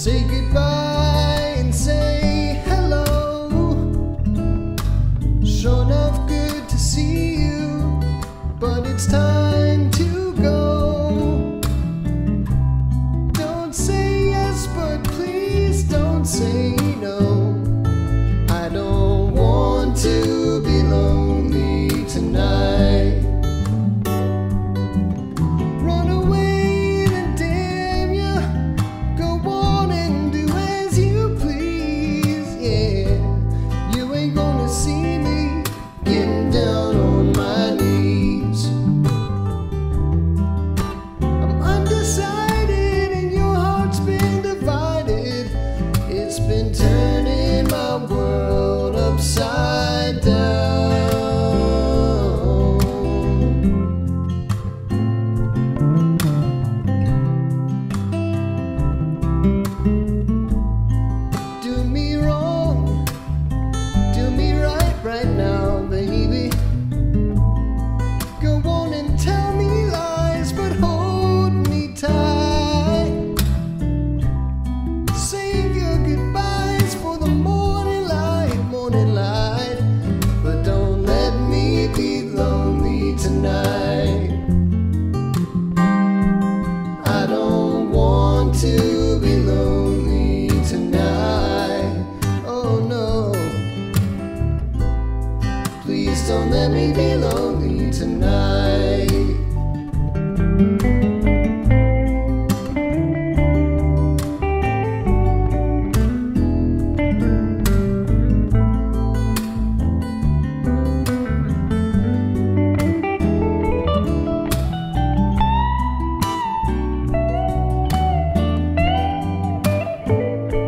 Say goodbye and say hello. Sure enough, good to see you, but it's time to go. Don't say yes, but please don't say no. I don't want to be lonely tonight. Run away, then damn ya. Go on and do as you please, yeah. You ain't gonna see me getting down on my knees. I'm undecided and your heart's been divided. It's been turning my world upside down. Do me wrong, do me right now, baby. Go on and tell me lies, but hold me tight. Save your goodbyes for the morning light, but don't let me be lonely tonight. I don't want to be lonely tonight. Oh no, please don't let me be lonely tonight.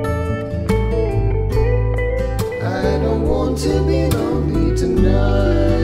I don't want to be lonely tonight.